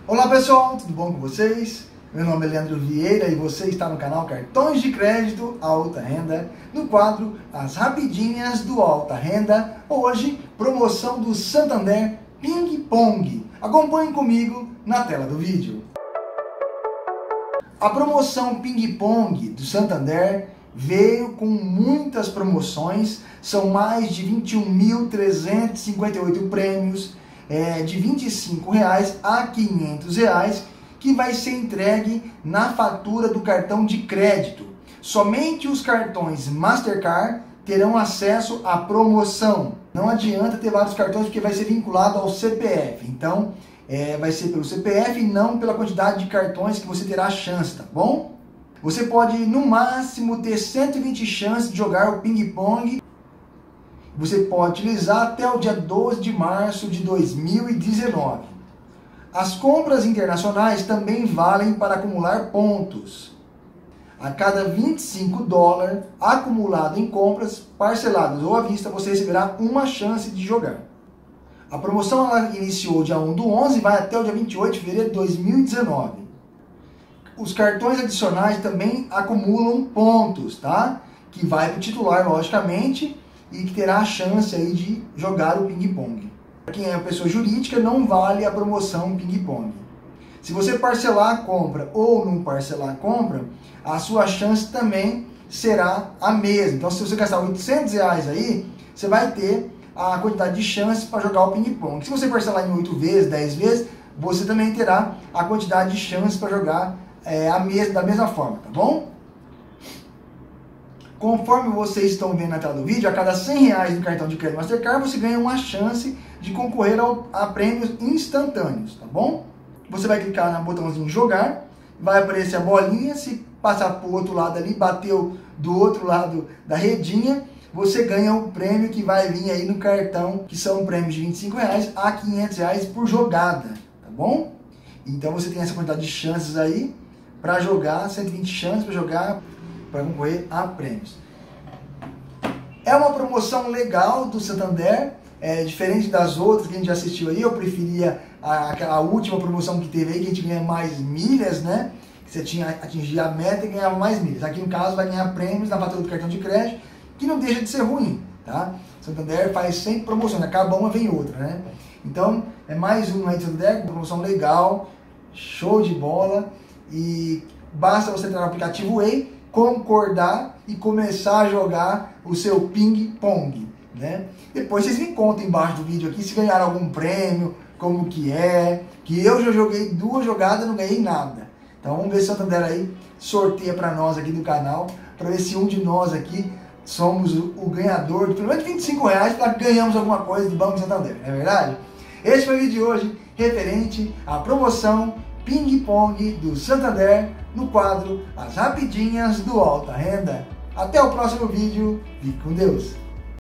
Olá pessoal, tudo bom com vocês? Meu nome é Leandro Vieira e você está no canal Cartões de Crédito Alta Renda, no quadro As Rapidinhas do Alta Renda. Hoje, promoção do Santander Ping Pong. Acompanhe comigo na tela do vídeo. A promoção Ping Pong do Santander veio com muitas promoções, são mais de 21.358 prêmios, de R$ 25 a R$ 500, que vai ser entregue na fatura do cartão de crédito. Somente os cartões Mastercard terão acesso à promoção. Não adianta ter vários cartões porque vai ser vinculado ao CPF. Então, vai ser pelo CPF e não pela quantidade de cartões que você terá chance, tá bom? Você pode, no máximo, ter 120 chances de jogar o ping-pong. Você pode utilizar até o dia 12 de março de 2019. As compras internacionais também valem para acumular pontos. A cada $25 acumulado em compras, parceladas ou à vista, você receberá uma chance de jogar. A promoção ela iniciou dia 1/11 e vai até o dia 28 de fevereiro de 2019. Os cartões adicionais também acumulam pontos, tá? Que vai para o titular, logicamente, e que terá a chance aí de jogar o ping-pong. Para quem é pessoa jurídica, não vale a promoção ping-pong. Se você parcelar a compra ou não parcelar a compra, a sua chance também será a mesma. Então, se você gastar R$800 aí, você vai ter a quantidade de chances para jogar o ping-pong. Se você parcelar em 8 vezes, 10 vezes, você também terá a quantidade de chances para jogar da mesma forma, tá bom? Conforme vocês estão vendo na tela do vídeo, a cada R$100 do cartão de crédito Mastercard, você ganha uma chance de concorrer a prêmios instantâneos, tá bom? Você vai clicar no botãozinho jogar, vai aparecer a bolinha, se passar para o outro lado ali, bateu do outro lado da redinha, você ganha o prêmio que vai vir aí no cartão, que são prêmios de R$25 a R$500 por jogada, tá bom? Então você tem essa quantidade de chances aí para jogar, 120 chances para jogar, para concorrer a prêmios. É uma promoção legal do Santander, diferente das outras que a gente já assistiu aí. Eu preferia a última promoção que teve aí, que a gente ganha mais milhas, né? Que você tinha atingir a meta e ganhava mais milhas. Aqui no caso vai ganhar prêmios na fatura do cartão de crédito, que não deixa de ser ruim, tá? Santander faz sempre promoções, acaba uma, vem outra, né? Então, é mais uma aí do Santander, promoção legal, show de bola, e basta você entrar no aplicativo Way, concordar e começar a jogar o seu ping-pong, né? Depois vocês me contem embaixo do vídeo aqui se ganharam algum prêmio, como que eu já joguei 2 jogadas e não ganhei nada. Então vamos ver se o Santander aí sorteia para nós aqui do canal, para ver se um de nós aqui somos o ganhador de pelo menos R$25 para que ganhamos alguma coisa do Banco Santander, não é verdade? Esse foi o vídeo de hoje referente à promoção Ping Pong do Santander no quadro As Rapidinhas do Alta Renda. Até o próximo vídeo. Fique com Deus.